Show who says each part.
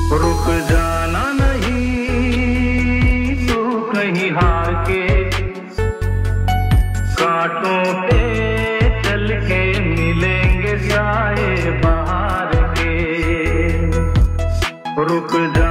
Speaker 1: रुक जाना नहीं तू कहीं हार के, कांटों पे चल के मिलेंगे साए बाहर के। रुक जा